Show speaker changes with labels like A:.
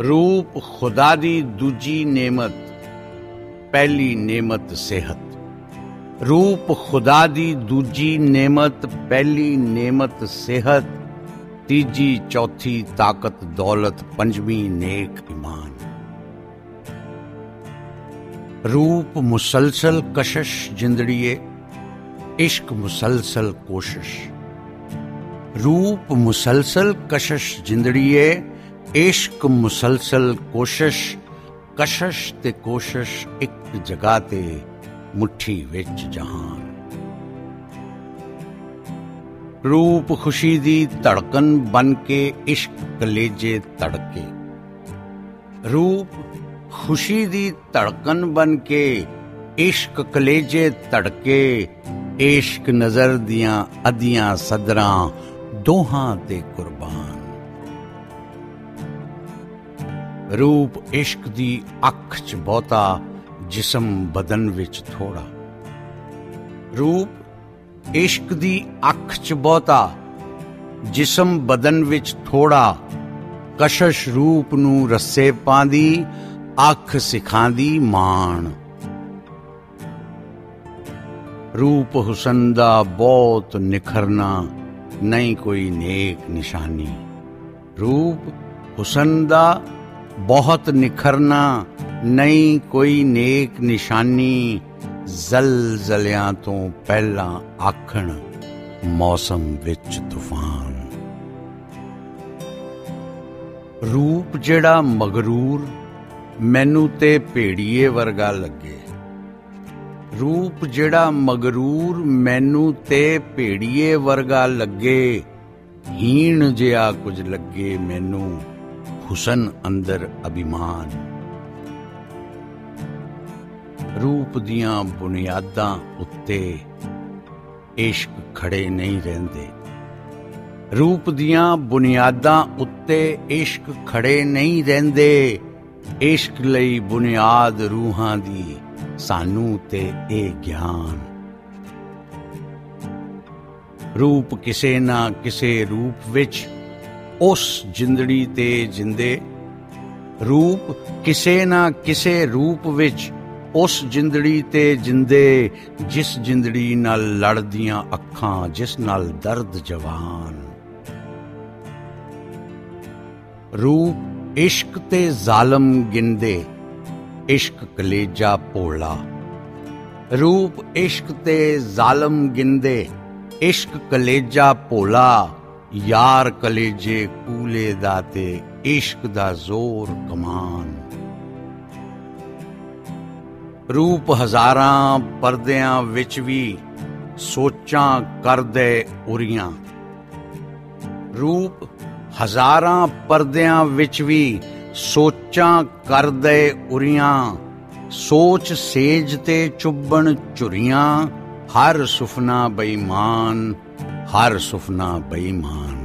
A: रूप खुदा दी दूजी नेमत, पहली नेमत सेहत। रूप खुदा दी दूजी नेमत, पहली नेमत सेहत, तीजी चौथी ताकत दौलत, पंजवीं नेक ईमान। रूप मुसलसल कशिश जिंदड़िए, इश्क मुसलसल कोशिश। रूप मुसलसल कशिश जिंदड़िए, इश्क मुसलसल कोशिश। कशिश ते कोशिश एक जगह ते, मुट्ठी विच जहान। रूप खुशी दी धड़कन बन के, इश्क कलेजे तड़के। रूप खुशी दी धड़कन बन के, इश्क कलेजे तड़के। इश्क नजर दियां अदियां सदरां, दोहां ते कुर्बान। रूप इश्क दी अख च बहुता, जिसम बदन विच थोड़ा। रूप इश्क दी अख च बहुता, जिसम बदन विच थोड़ा। कशिश रूप नू रस्से पांदी, अख सिखांदी मान। रूप हुसन दा बहुत निखरना, नहीं कोई नेक निशानी। रूप हुसन दा बहुत निखरना, नहीं कोई नेक निशानी। जलजलियां तो पहला आखण, मौसम विच तूफान। रूप जेड़ा मगरूर, मैनू ते भेड़िए वर्गा लगे। रूप जेड़ा मगरूर, मैनू ते भेड़िए वर्गा लगे। हीण जिहा कुछ लगे मैनू, हुसन अंदर अभिमान। रूप दियां बुनियादां उत्ते, इश्क खड़े नहीं रहंदे। रूप दियां बुनियादां उत्ते, इश्क खड़े नहीं रहंदे। इश्क लई बुनियाद रूहां दी, सानू ते ए ज्ञान। रूप किसे ना किसे रूप विच, उस जिंदड़ी ते जिंदे। रूप किसे ना किसे रूप विच, उस जिंदड़ी ते जिंदे। जिस जिंदड़ी नाल लड़दियां अखां, जिस नाल दर्द जवान। रूप इश्क ते जालम गिनदे, इश्क कलेजा भोला। रूप इश्क ते जालम गिनदे, इश्क कलेजा भोला। यार कलेजे कूले दाते, इश्क दा जोर कमान। रूप हजारां परदियां विच भी, सोचां करदे उरियां। रूप हजारां परदियां विच भी, सोचां करदे उरियां। सोच सेज ते चुभण झुरियां, हर सुफना बेईमान, हर सुफना बेईमान।